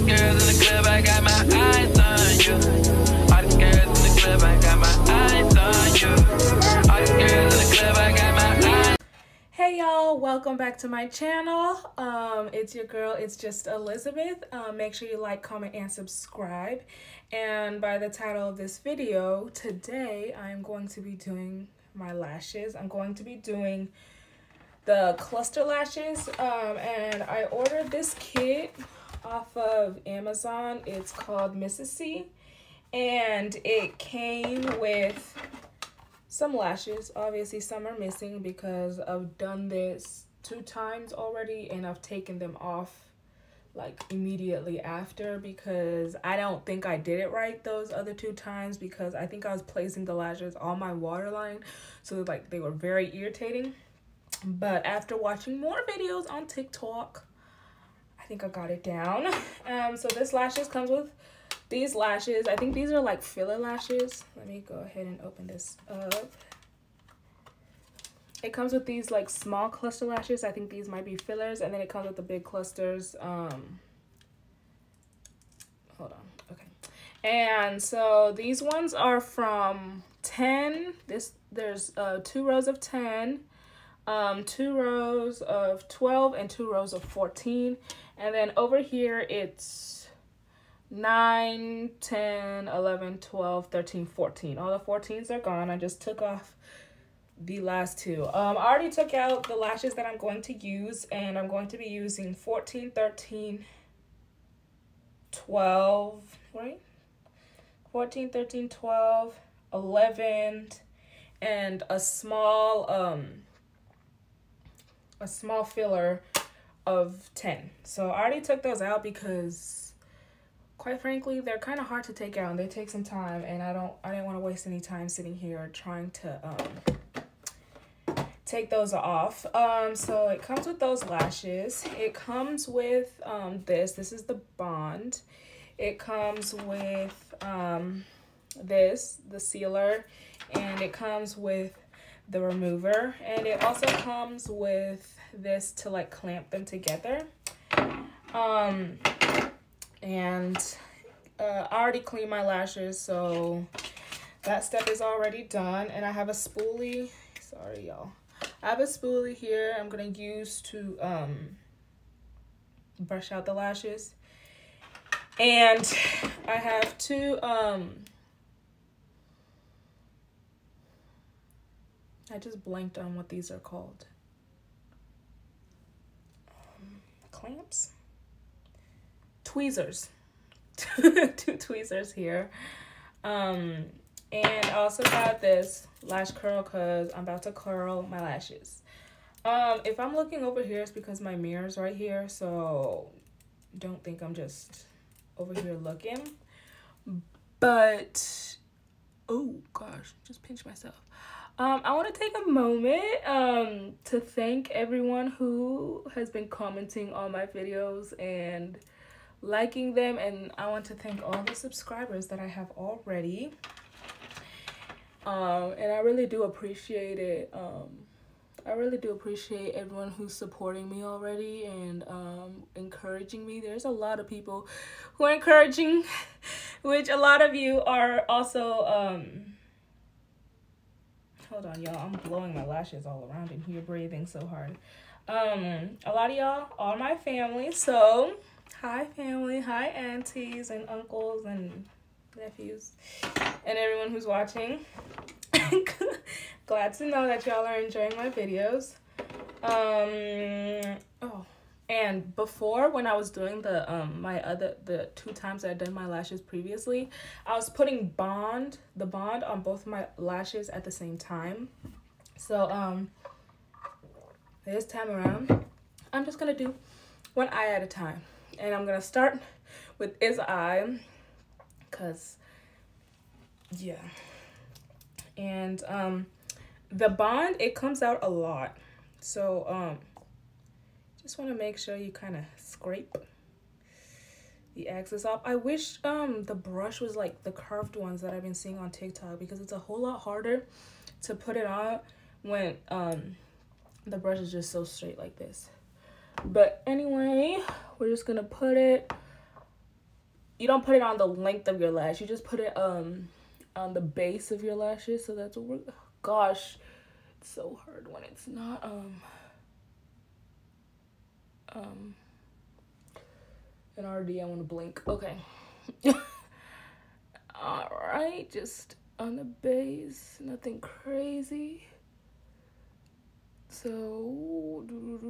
girls in the club, I got my eyes on you. All the girls in the club, I got my eyes on you. All the girls in the club, I got my eyes. Hey y'all, welcome back to my channel. It's your girl, it's just Elizabeth. Make sure you like, comment, and subscribe. And by the title of this video, today I'm going to be doing my lashes. I'm going to be doing the cluster lashes, and I ordered this kit off of Amazon. It's called Mrs. C, and it came with some lashes. Obviously some are missing because I've done this 2 times already and I've taken them off like immediately after because I don't think I did it right those other 2 times, because I think I was placing the lashes on my waterline, so like they were very irritating. But after watching more videos on TikTok, I think I got it down. So this lashes comes with these lashes. I think these are like filler lashes. Let me go ahead and open this up. It comes with these like small cluster lashes. I think these might be fillers, and then it comes with the big clusters. Hold on. Okay. And so these ones are from 10. There's 2 rows of 10. 2 rows of 12 and 2 rows of 14, and then over here it's 9, 10, 11, 12, 13, 14. All the 14s are gone. I just took off the last 2. I already took out the lashes that I'm going to use, and I'm going to be using 14, 13, 12, right? 14, 13, 12, 11, and a small filler of 10. So I already took those out because quite frankly they're kind of hard to take out and they take some time, and I didn't want to waste any time sitting here trying to take those off. So it comes with those lashes. It comes with this is the Bond. It comes with the sealer, and it comes with the remover, and it also comes with this to like clamp them together. And I already cleaned my lashes, so that step is already done. And I have a spoolie. Sorry y'all, I have a spoolie here I'm gonna use to brush out the lashes. And I have 2 I just blanked on what these are called. Clamps? Tweezers. 2 tweezers here. And I also got this lash curl because I'm about to curl my lashes. If I'm looking over here, it's because my mirror's right here, so don't think I'm just over here looking. But, oh gosh, just pinched myself. I want to take a moment to thank everyone who has been commenting on my videos and liking them, and I want to thank all the subscribers that I have already. And I really do appreciate it. I really do appreciate everyone who's supporting me already and encouraging me. There's a lot of people who are encouraging, which a lot of you are also hold on y'all, I'm blowing my lashes all around in here, breathing so hard. A lot of y'all are my family, so hi family, hi aunties and uncles and nephews and everyone who's watching. Glad to know that y'all are enjoying my videos. Oh, and before, when I was doing the 2 times I'd done my lashes previously, I was putting the bond on both my lashes at the same time. So this time around, I'm just gonna do one eye at a time, and I'm gonna start with this eye, cause yeah. And the bond, it comes out a lot, so just want to make sure you kind of scrape the excess off. I wish the brush was like the curved ones that I've been seeing on TikTok, because it's a whole lot harder to put it on when the brush is just so straight like this. But anyway, we're just gonna put it you don't put it on the length of your lash. You just put it on the base of your lashes. So that's what we're, gosh, it's so hard when it's not and already I want to blink. Okay. All right, just on the base, nothing crazy. So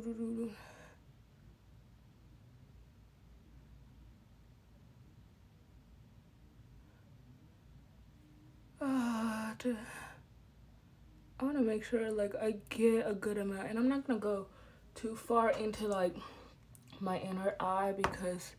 I want to make sure like I get a good amount, and I'm not gonna go too far into like my inner eye because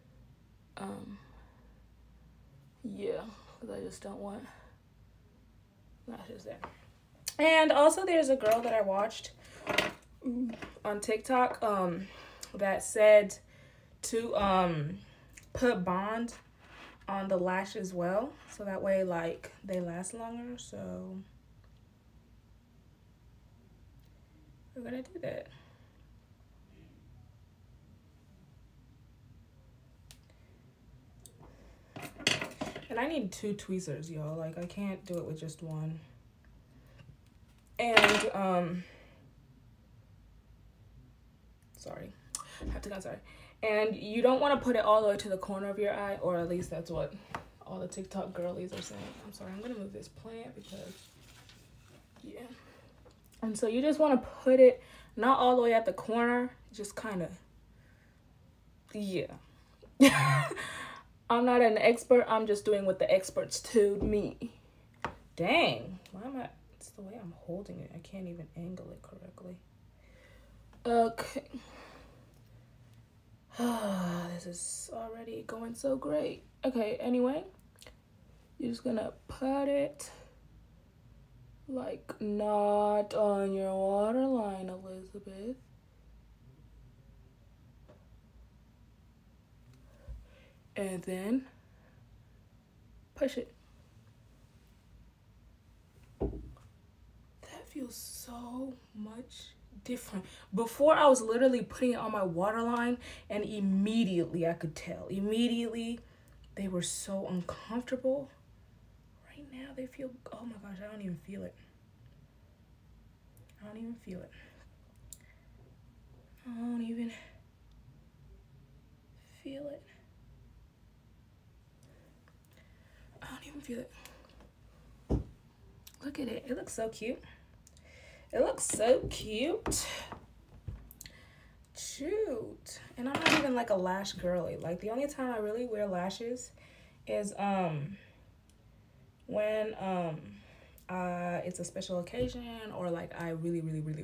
yeah, because I just don't want lashes there. And also there's a girl that I watched on TikTok that said to put bond on the lash as well, so that way like they last longer. So we're gonna do that. And I need 2 tweezers, y'all. Like I can't do it with just one. And sorry, I have to go. Sorry. And you don't want to put it all the way to the corner of your eye, or at least that's what all the TikTok girlies are saying. I'm sorry, I'm gonna move this plant because yeah. And so you just want to put it not all the way at the corner, just kind of, yeah. I'm not an expert. I'm just doing what the experts told me. Dang, why am I? It's the way I'm holding it. I can't even angle it correctly. Okay. This is already going so great. Okay, anyway, you're just gonna put it like not on your waterline, Elizabeth. And then push it. That feels so much different. Before I was literally putting it on my waterline and immediately I could tell. Immediately they were so uncomfortable. Right now they feel, oh my gosh, I don't even feel it. I don't even feel it. I don't even feel it. I don't even feel it. Look at it. It looks so cute. It looks so cute. Shoot. And I'm not even like a lash girly. Like the only time I really wear lashes is when it's a special occasion, or like I really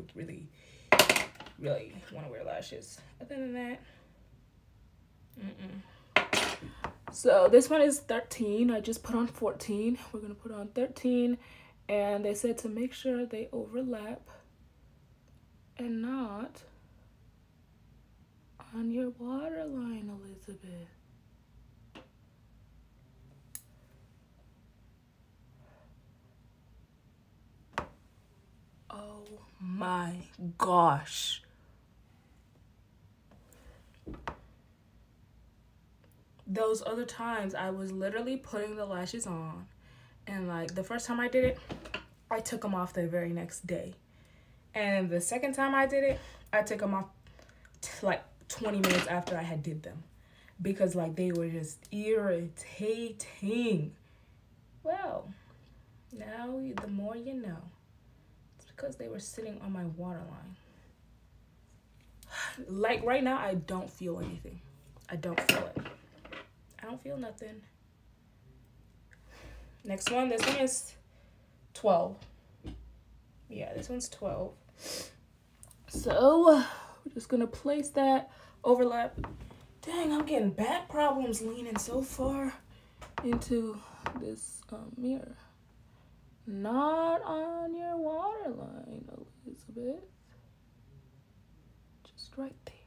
want to wear lashes. Other than that, So this one is 13. I just put on 14. We're gonna put on 13, and they said to make sure they overlap and not on your waterline, Elizabeth. Oh my gosh. Those other times I was literally putting the lashes on, and like the first time I did it, I took them off the very next day. And the second time I did it, I took them off like 20 minutes after I had did them, because like they were just irritating. Well, now the more you know. It's because they were sitting on my waterline. Like right now, I don't feel anything. I don't feel it. I don't feel nothing. Next one, this one is 12. Yeah, this one's 12. So we're just gonna place that, overlap. Dang, I'm getting back problems leaning so far into this mirror. Not on your waterline, Elizabeth. Just right there.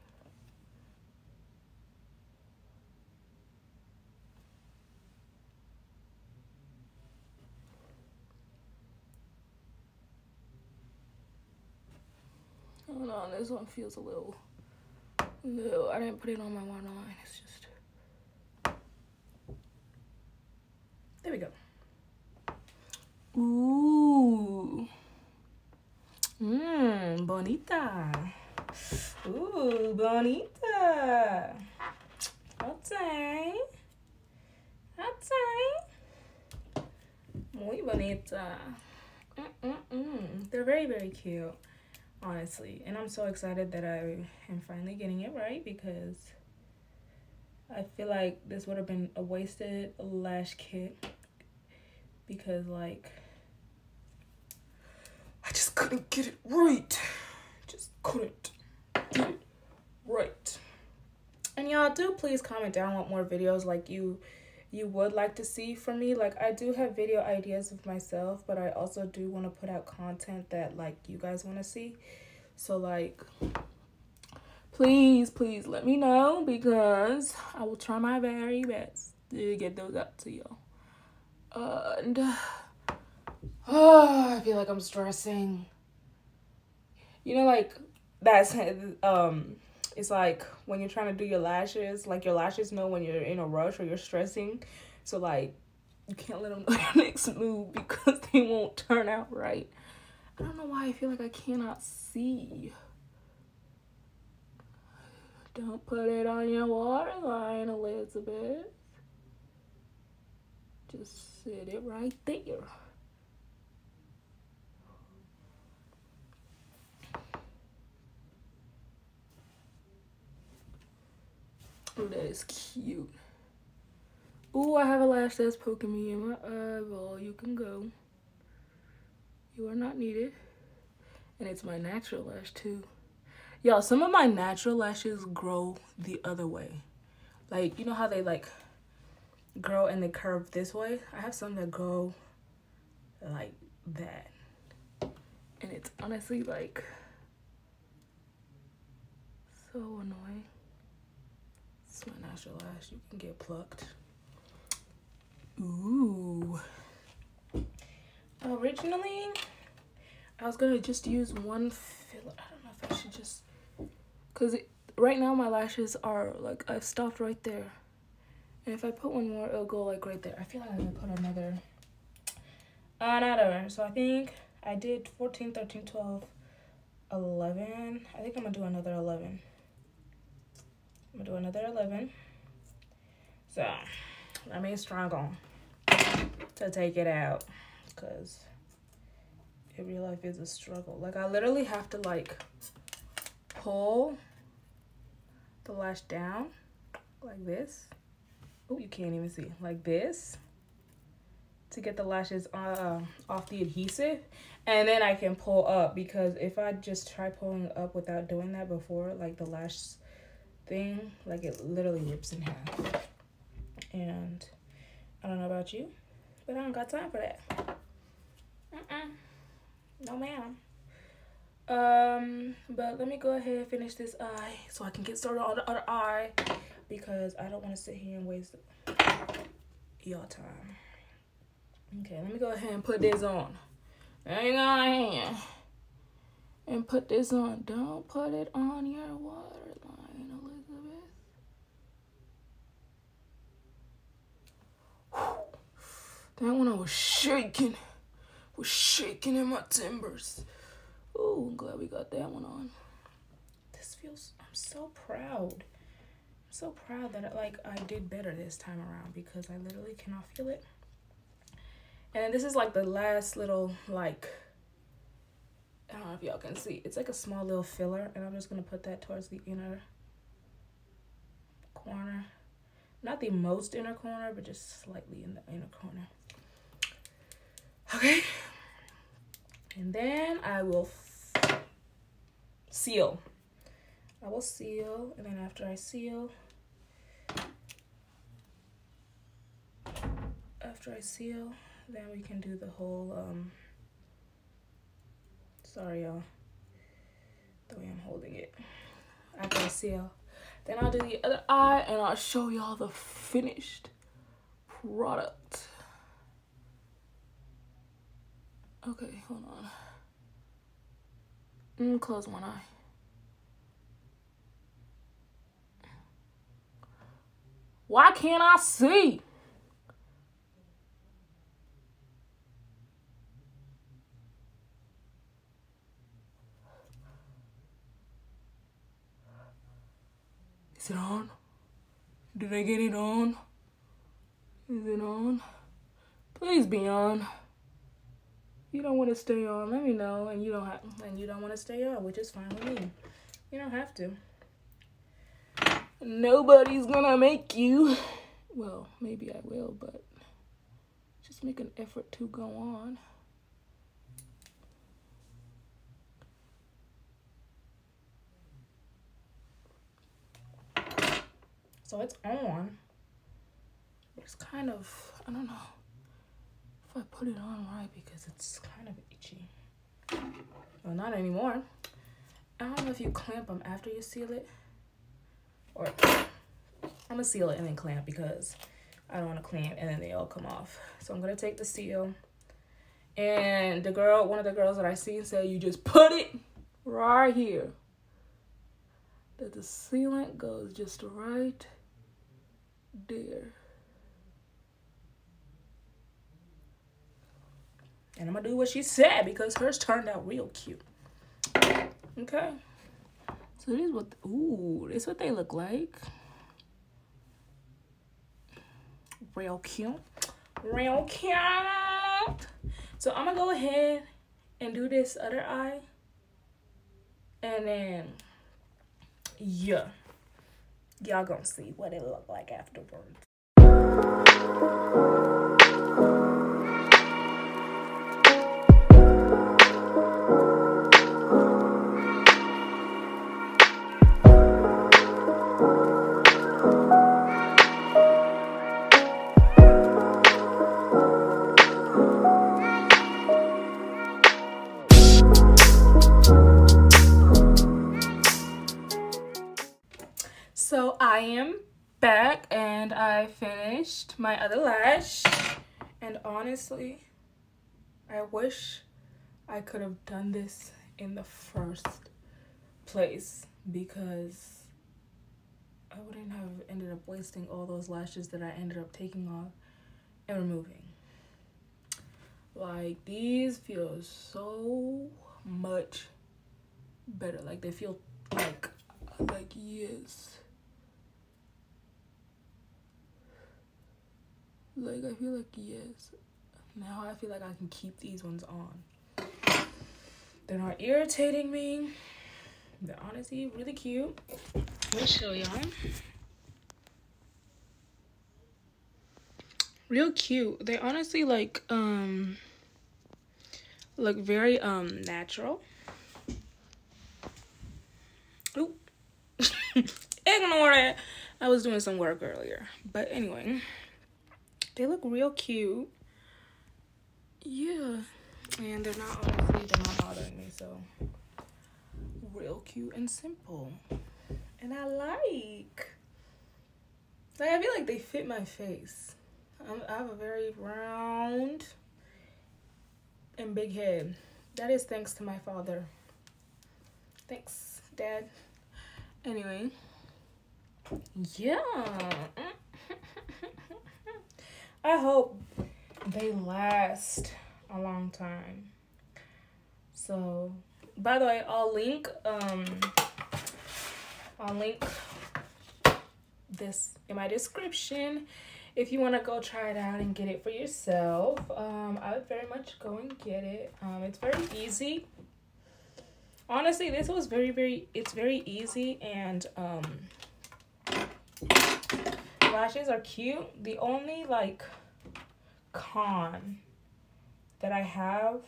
Hold on, this one feels a little, I didn't put it on my waterline. It's just, Ooh. Bonita. Ooh, bonita. Okay. Okay. Muy bonita. They're very, very cute, honestly. And I'm so excited that I am finally getting it right, because I feel like this would have been a wasted lash kit, because like I just couldn't get it right. Just couldn't get it right. And y'all, do please comment down what more videos like you would like to see from me. Like, I do have video ideas of myself, but I also do want to put out content that like you guys want to see. So like, please let me know, because I will try my very best to get those out to y'all. And I feel like I'm stressing. You know, like, that's it's like when you're trying to do your lashes, like your lashes know when you're in a rush or you're stressing. So like, you can't let them know your next move, because they won't turn out right. I don't know why I feel like I cannot see. Don't put it on your waterline, Elizabeth. Just sit it right there. Oh, that is cute. Ooh, I have a lash that's poking me in my eyeball. You can go. You are not needed. And it's my natural lash too. Y'all, some of my natural lashes grow the other way. Like, you know how they like grow and they curve this way? I have some that grow like that. And it's honestly like so annoying. It's my natural lash. You can get plucked. Ooh. Originally, I was gonna just use one filler. I don't know if I should just, because right now my lashes are like, I've stopped right there. And if I put one more, it'll go like right there. I feel like I'm gonna put another. So I think I did 14, 13, 12, 11. I think I'm gonna do another 11. I'm gonna do another 11. So let me struggle to take it out, because in real life is a struggle. Like, I literally have to like pull the lash down like this. Oh, you can't even see. Like this, to get the lashes off the adhesive, and then I can pull up, because if I just try pulling up without doing that before, like the lash thing, like it literally rips in half. And I don't know about you, but I don't got time for that. No ma'am. But let me go ahead and finish this eye so I can get started on the other eye, because I don't want to sit here and waste y'all time. Okay, let me go ahead and put this on. There you go ahead and put this on. Don't put it on your waterline, Elizabeth. That one I was shaking. Was shaking in my timbers. Oh, I'm glad we got that one on. This feels, I'm so proud. I'm so proud that I did better this time around, because I literally cannot feel it. And this is like the last little, like, I don't know if y'all can see. It's like a small little filler, and I'm just gonna put that towards the inner corner. Not the most inner corner, but just slightly in the inner corner. Okay. And then I will seal. I will seal, and then after I seal, then we can do the whole, sorry y'all, the way I'm holding it. After I seal, then I'll do the other eye, and I'll show y'all the finished product. Okay, hold on. Close one eye. Why can't I see? Is it on? Did I get it on? Is it on? Please be on. You don't want to stay on, let me know. And you don't want to stay on, which is fine with me. You don't have to. Nobody's gonna make you. Well, maybe I will, but just make an effort to go on. So it's on. It's kind of, I don't know if I put it on right because it's kind of itchy. Well, not anymore. I don't know if you clamp them after you seal it. Or I'm gonna seal it and then clamp because I don't want to clamp and then they all come off. So I'm gonna take the seal. And one of the girls that I seen said you just put it right here. That the sealant goes just right there. And I'm gonna do what she said because hers turned out real cute. Okay. So this is what, this is what they look like. Real cute. Real cute. So I'm gonna go ahead and do this other eye. And then, yeah. Y'all gonna see what it look like afterwards. So I am back and I finished my other lash, and honestly I wish I could have done this in the first place because I wouldn't have ended up wasting all those lashes that I ended up taking off and removing. Like, these feel so much better. Like, they feel like yes. Like, I feel like yes. Now I feel like I can keep these ones on. They're not irritating me. They're honestly really cute. Let me show y'all. Real cute. They honestly look very natural. Oop. Ignore that. I was doing some work earlier. But anyway, they look real cute. Yeah. And they're not bothering me, so real cute and simple. And I like I feel like they fit my face. I have a very round and big head. That is thanks to my father. Thanks, Dad. Anyway, yeah. I hope they last a long time. So, by the way, I'll link this in my description if you want to go try it out and get it for yourself. I would very much go and get it. It's very easy. Honestly, this was it's very easy, and lashes are cute. The only like con that I have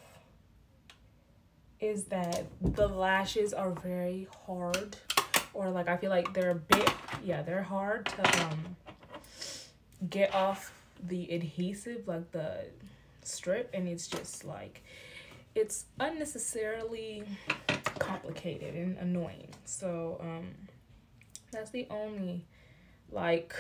is that the lashes are very hard, or like I feel like they're a bit, they're hard to get off the adhesive, like the strip, and it's just like it's unnecessarily complicated and annoying. So that's the only like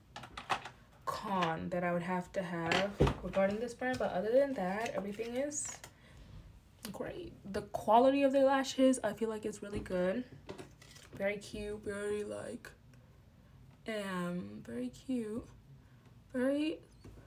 con that I would have to have regarding this brand, but other than that, everything is great. The quality of their lashes, I feel like it's really good. Very cute, very like very cute, very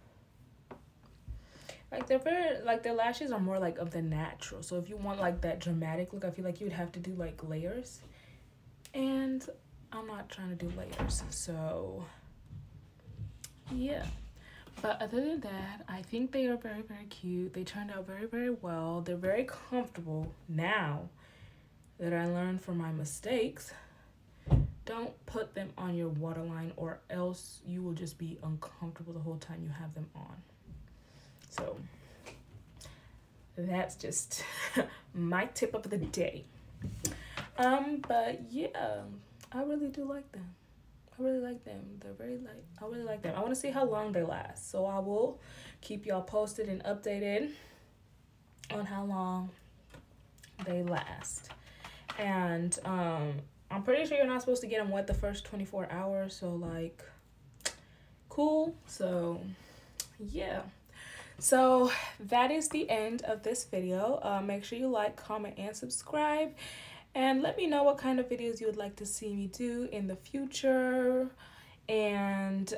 like their lashes are more like of the natural. So if you want like that dramatic look, I feel like you would have to do like layers. And I'm not trying to do layers, so yeah. But other than that, I think they are very, very cute. They turned out very, very well. They're very comfortable now that I learned from my mistakes. Don't put them on your waterline or else you will just be uncomfortable the whole time you have them on. So that's just my tip of the day. But yeah, I really do like them. I really like them. They're very light. I really like them. I want to see how long they last. So I will keep y'all posted and updated on how long they last. And I'm pretty sure you're not supposed to get them wet the first 24 hours. So like, cool. So yeah. So that is the end of this video. Make sure you like, comment, and subscribe. And let me know what kind of videos you would like to see me do in the future. And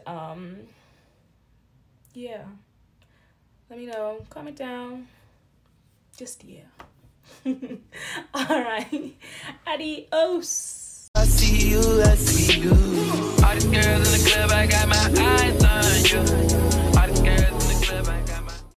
yeah, let me know. Comment down. Just yeah. All right. Adios. I see you, I see you. All these girls in the club, I got my eyes on you.